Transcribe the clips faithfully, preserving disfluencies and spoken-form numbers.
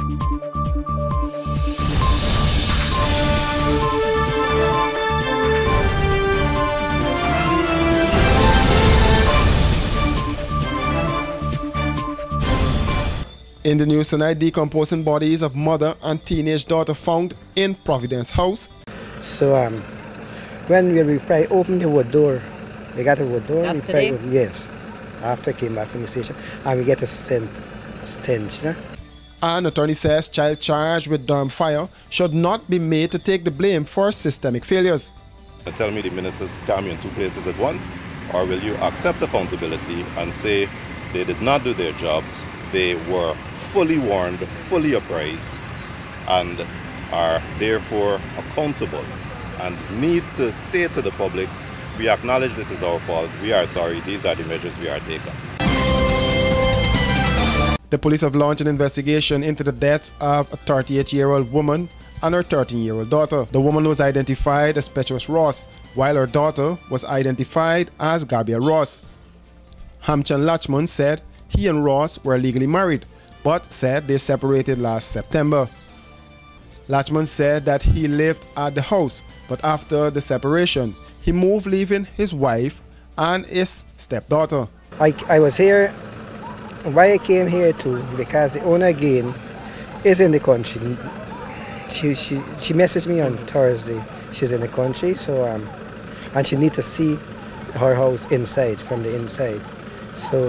In the news tonight, decomposing bodies of mother and teenage daughter found in Providence House. So um, when we, we probably opened the wood door, we got a wood door. That's we probably today? opened, yes, after I came back from the station, and we get a scent, a stench. You know? An attorney says child charged with Durham fire should not be made to take the blame for systemic failures. Tell me the ministers can't be in two places at once, or will you accept accountability and say they did not do their jobs, they were fully warned, fully appraised, and are therefore accountable, and need to say to the public, we acknowledge this is our fault, we are sorry, these are the measures we are taking. The police have launched an investigation into the deaths of a thirty-eight-year-old woman and her thirteen-year-old daughter. The woman was identified as Petrus Ross, while her daughter was identified as Gabriel Ross. Hamchan Lachman said he and Ross were legally married, but said they separated last September. Lachman said that he lived at the house, but after the separation, he moved, leaving his wife and his stepdaughter. I, I was here, why I came here too, because the owner again is in the country. She, she, she messaged me on Thursday. She's in the country, so um, and she need to see her house inside, from the inside. So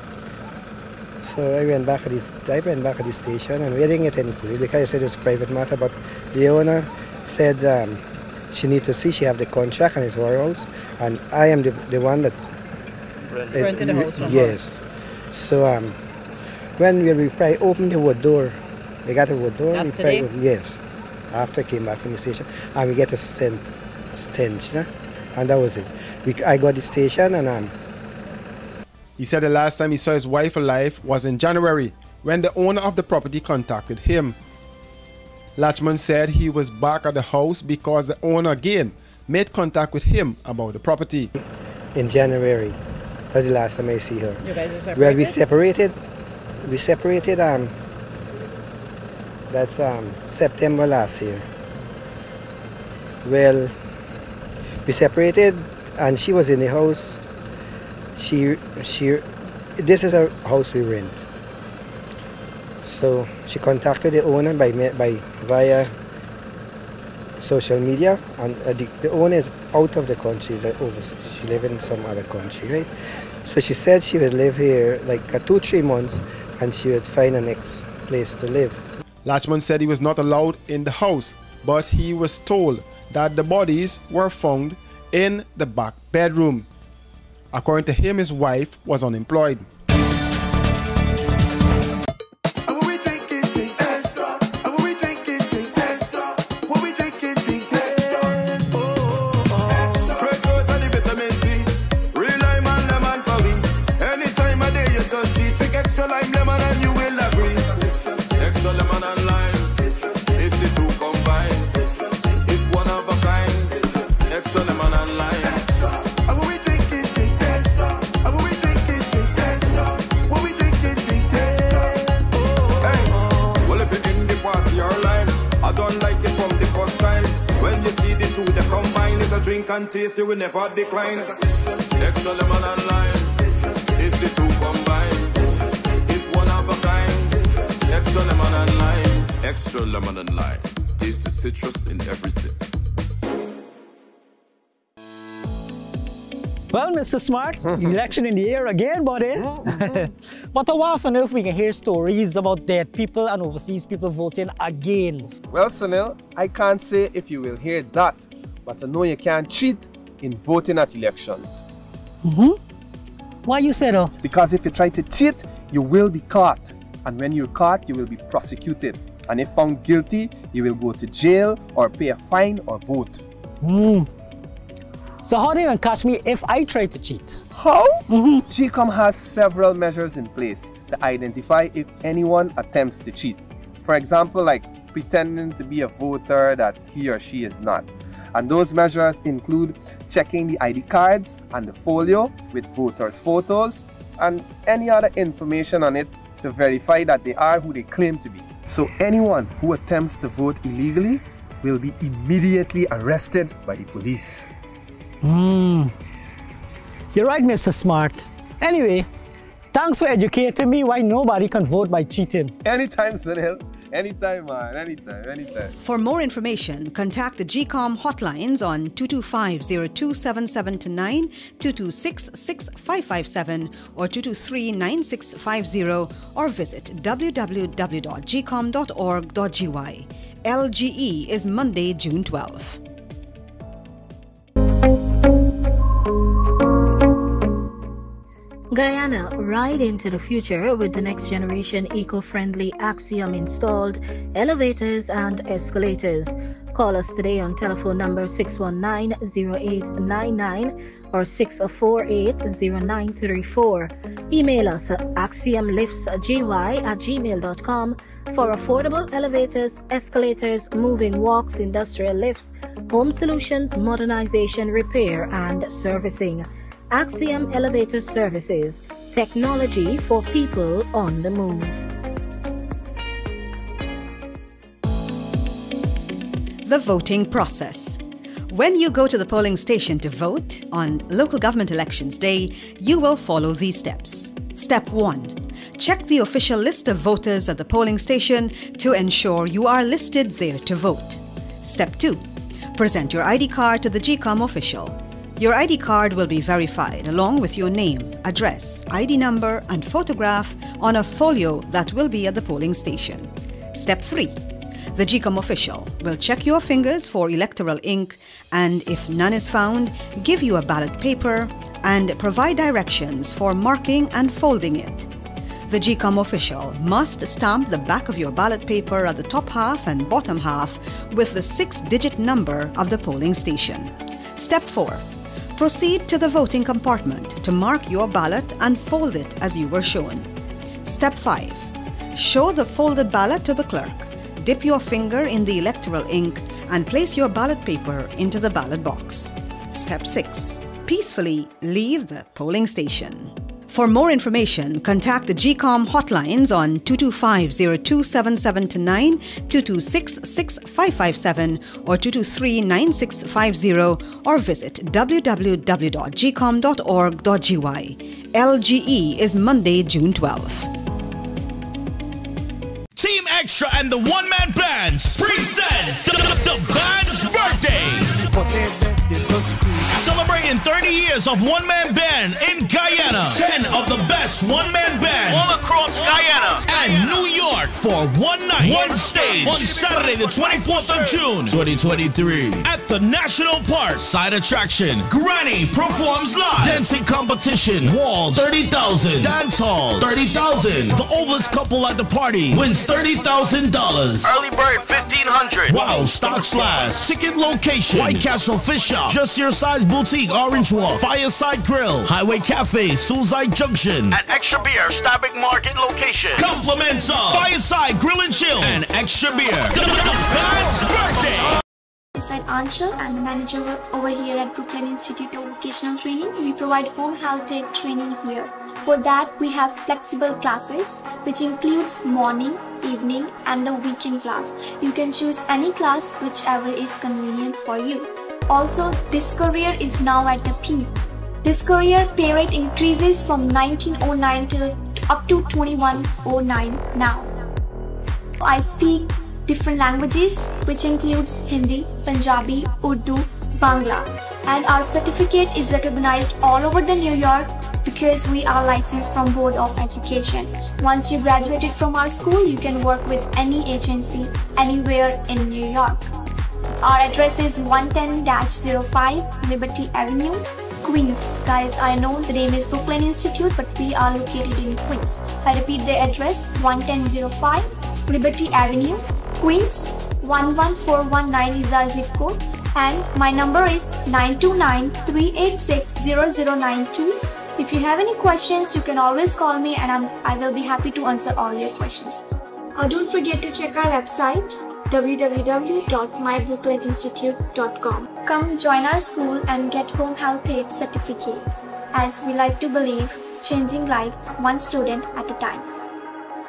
So I went back at this. I went back at the station, and we didn't get any police because I said it's a private matter. But the owner said um, she needs to see. She have the contract and it's her house, and I am the the one that Rent. uh, rented the house from yes. her. So um, when we, we probably opened the wood door, we got a wood door. That's we probably, today? yes. After I came back from the station, and we get a scent, a stench, you know? And that was it. We, I got the station, and um. He said the last time he saw his wife alive was in January, when the owner of the property contacted him. Lachman said he was back at the house because the owner again made contact with him about the property. In January, that's the last time I see her. You guys are separated? Well, we separated. We separated. Um, that's um September last year. Well, we separated, and she was in the house. She, she, this is a house we rent. So she contacted the owner by, by via social media, and uh, the, the owner is out of the country. Like overseas. She lives in some other country, right? So she said she would live here like uh, two, three months, and she would find a next place to live. Lachman said he was not allowed in the house, but he was told that the bodies were found in the back bedroom. According to him, his wife was unemployed. Drink and taste, you will never decline. Extra lemon and lime, it's the two combined. It's one of a kind. Extra lemon and lime, extra lemon and lime. Taste the citrus in every sip. Well, Mister Smart, election in the air again, buddy. But how often if we can hear stories about dead people and overseas people voting again? Well, Sunil, I can't say if you will hear that. But I know you can't cheat in voting at elections. Mm-hmm. Why you say that? Because if you try to cheat, you will be caught. And when you're caught, you will be prosecuted. And if found guilty, you will go to jail or pay a fine or both. Mm. So how do you catch me if I try to cheat? How? Mm-hmm. G COM has several measures in place to identify if anyone attempts to cheat. For example, like pretending to be a voter that he or she is not. And those measures include checking the I D cards and the folio with voters' photos and any other information on it to verify that they are who they claim to be. So anyone who attempts to vote illegally will be immediately arrested by the police. Hmm. You're right, Mister Smart. Anyway, thanks for educating me why nobody can vote by cheating. Anytime, Sunil. Anytime, man. Anytime, anytime. For more information, contact the G COM hotlines on two two five, zero two seven seven nine, two two six, six five five seven or two two three, nine six five zero or visit w w w dot g com dot org dot g y. L G E is Monday, June twelfth. Guyana, ride into the future with the next generation eco-friendly Axiom installed elevators and escalators. Call us today on telephone number six one nine, zero eight nine nine or six four eight, zero nine three four. Email us at axiomliftsgy at gmail dot com for affordable elevators, escalators, moving walks, industrial lifts, home solutions, modernization, repair, and servicing. Axiom Elevator Services, technology for people on the move. The voting process. When you go to the polling station to vote on local government elections day, you will follow these steps. Step one. Check the official list of voters at the polling station to ensure you are listed there to vote. Step two. Present your I D card to the G COM official. Your I D card will be verified along with your name, address, I D number, and photograph on a folio that will be at the polling station. Step three. The G COM official will check your fingers for electoral ink and, if none is found, give you a ballot paper and provide directions for marking and folding it. The G COM official must stamp the back of your ballot paper at the top half and bottom half with the six-digit number of the polling station. Step four. Proceed to the voting compartment to mark your ballot and fold it as you were shown. Step five. Show the folded ballot to the clerk. Dip your finger in the electoral ink and place your ballot paper into the ballot box. Step six. Peacefully leave the polling station. For more information, contact the G COM hotlines on two two five, zero two seven seven nine, two two six, six five five seven or two two three, nine six five zero or visit w w w dot g com dot org dot g y. L G E is Monday, June twelfth. Team Extra and the One Man Bands present the, the Band's Birthday. Celebrating thirty years of One Man Band in Guyana. ten of the best One Man Bands all across Guyana and New York for one night, one stage on Saturday the twenty-fourth of June twenty twenty-three at the National Park. Side attraction, Granny performs live. Dancing competition, walls thirty thousand. Dance hall thirty thousand. The oldest couple at the party wins thirty thousand dollars. Early bird fifteen hundred. Wow, stocks last. Ticket location, White Castle Fish Shop, Just Your Size Boutique, Orange Walk, Fireside Grill, Highway Cafe, Suicide Junction, and Extra Beer, Stabic Market location. Compliments of Fireside Grill and Chill and Extra Beer. The Band's Birthday. I'm Ansha. I'm the manager over here at Brooklyn Institute of Vocational Training. We provide home health aid training here. For that, we have flexible classes, which includes morning, evening, and the weekend class. You can choose any class, whichever is convenient for you. Also, this career is now at the peak. This career pay rate increases from nineteen oh nine till up to twenty-one oh nine now. I speak different languages, which includes Hindi, Punjabi, Urdu, Bangla, and our certificate is recognized all over the New York because we are licensed from Board of Education. Once you graduated from our school, you can work with any agency anywhere in New York. Our address is one ten dash oh five Liberty Avenue, Queens. Guys, I know the name is Brooklyn Institute, but we are located in Queens. I repeat the address, one ten oh five Liberty Avenue, Queens. one one four one nine is our zip code, and my number is nine two nine, three eight six, zero zero nine two. If you have any questions, you can always call me and I'm, I will be happy to answer all your questions. Uh, don't forget to check our website, w w w dot my brooklyn institute dot com. Come join our school and get home health aid certificate, as we like to believe changing lives one student at a time.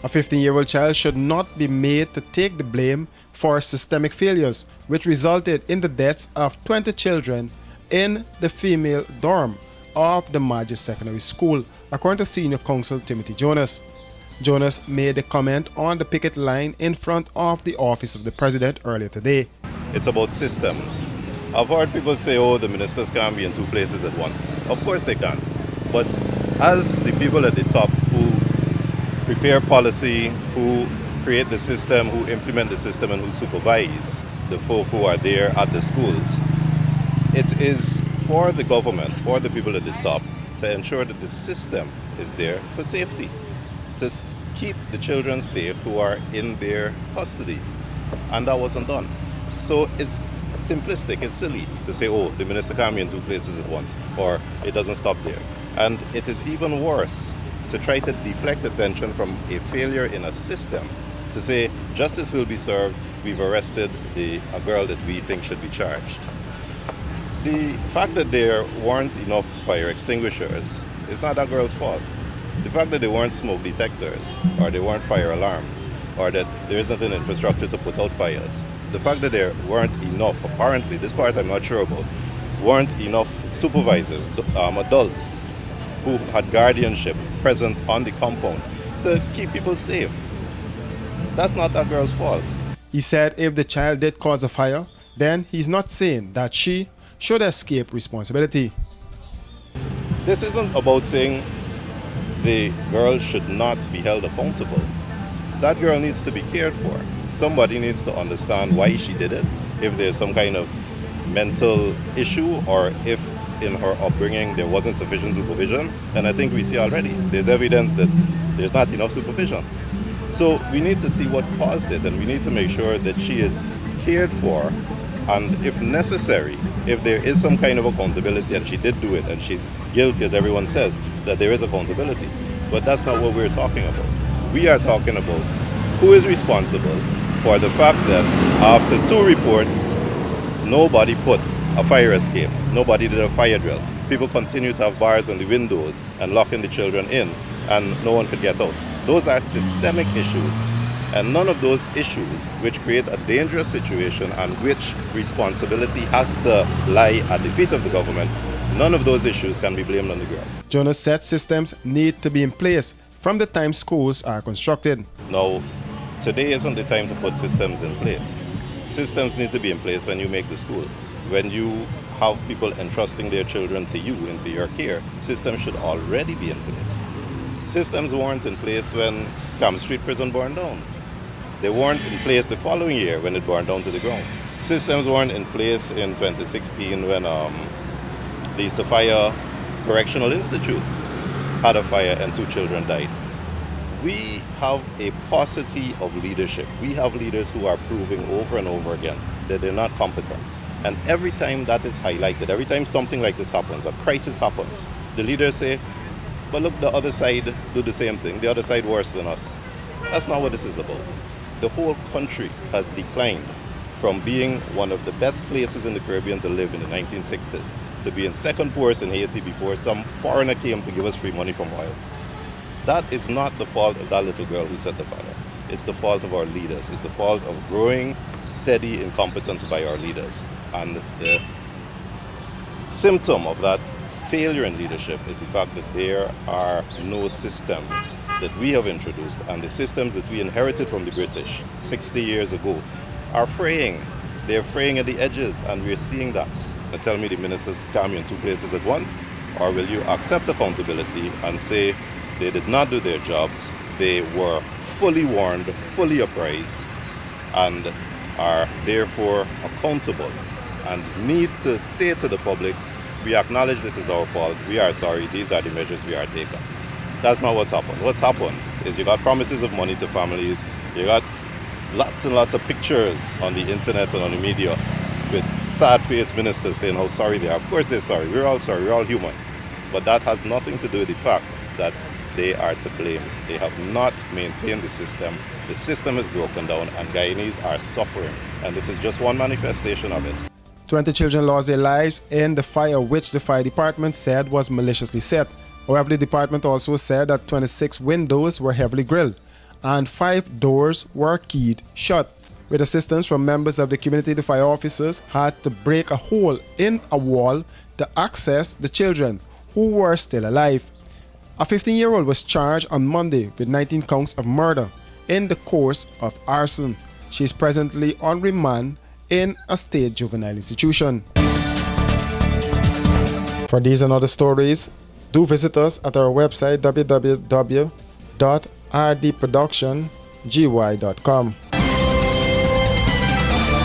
A fifteen-year-old child should not be made to take the blame for systemic failures, which resulted in the deaths of twenty children in the female dorm of the Maggi Secondary School, according to Senior Counsel Timothy Jonas. Jonas made a comment on the picket line in front of the office of the president earlier today. It's about systems. I've heard people say, oh, the ministers can't be in two places at once. Of course they can. But as the people at the top who prepare policy, who create the system, who implement the system, and who supervise the folk who are there at the schools, it is for the government, for the people at the top, to ensure that the system is there for safety, to keep the children safe who are in their custody. And that wasn't done. So it's simplistic, it's silly to say, oh, the minister can't be in two places at once, or it doesn't stop there. And it is even worse to try to deflect attention from a failure in a system to say justice will be served, we've arrested the, a girl that we think should be charged. The fact that there weren't enough fire extinguishers is not that girl's fault. The fact that there weren't smoke detectors, or there weren't fire alarms, or that there isn't an infrastructure to put out fires, the fact that there weren't enough, apparently, this part I'm not sure about, weren't enough supervisors, um, adults who had guardianship present on the compound to keep people safe. That's not that girl's fault. He said if the child did cause a fire, then he's not saying that she should escape responsibility. This isn't about saying the girl should not be held accountable. That girl needs to be cared for. Somebody needs to understand why she did it, if there's some kind of mental issue, or if in her upbringing there wasn't sufficient supervision. And I think we see already, there's evidence that there's not enough supervision. So we need to see what caused it, and we need to make sure that she is cared for, and if necessary, if there is some kind of accountability, and she did do it, and she's guilty, as everyone says, that there is accountability. But that's not what we're talking about. We are talking about who is responsible for the fact that after two reports, nobody put a fire escape, nobody did a fire drill. People continue to have bars on the windows and locking the children in, and no one could get out. Those are systemic issues, and none of those issues which create a dangerous situation and which responsibility has to lie at the feet of the government, none of those issues can be blamed on the girl. Jonas said systems need to be in place from the time schools are constructed. Now, today isn't the time to put systems in place. Systems need to be in place when you make the school. When you have people entrusting their children to you, into your care, systems should already be in place. Systems weren't in place when Camp Street Prison burned down. They weren't in place the following year when it burned down to the ground. Systems weren't in place in twenty sixteen when um, the Sophia Correctional Institute had a fire and two children died. We have a paucity of leadership. We have leaders who are proving over and over again that they're not competent. And every time that is highlighted, every time something like this happens, a crisis happens, the leaders say, but look, the other side do the same thing, the other side worse than us. That's not what this is about. The whole country has declined from being one of the best places in the Caribbean to live in the nineteen sixties to being second poorest in Haiti before some foreigner came to give us free money from oil. That is not the fault of that little girl who set the fire. It's the fault of our leaders. It's the fault of growing steady incompetence by our leaders. And the symptom of that failure in leadership is the fact that there are no systems that we have introduced, and the systems that we inherited from the British sixty years ago are fraying. They're fraying at the edges, and we're seeing that. Now tell me the ministers can't be in two places at once, or will you accept accountability and say they did not do their jobs, they were fully warned, fully apprised, and are therefore accountable, and need to say to the public, we acknowledge this is our fault, we are sorry, these are the measures we are taking. That's not what's happened. What's happened is you got promises of money to families, you got lots and lots of pictures on the internet and on the media with sad-faced ministers saying how sorry they are. Of course they're sorry, we're all sorry, we're all human. But that has nothing to do with the fact that they are to blame. They have not maintained the system. The system is broken down and Guyanese are suffering. And this is just one manifestation of it. twenty children lost their lives in the fire, which the fire department said was maliciously set. However, the department also said that twenty-six windows were heavily grilled. and five doors were keyed shut. With assistance from members of the community, the fire officers had to break a hole in a wall to access the children, who were still alive. A fifteen-year-old was charged on Monday with nineteen counts of murder in the course of arson. She is presently on remand in a state juvenile institution. For these and other stories, do visit us at our website w w w dot r d production g y dot com.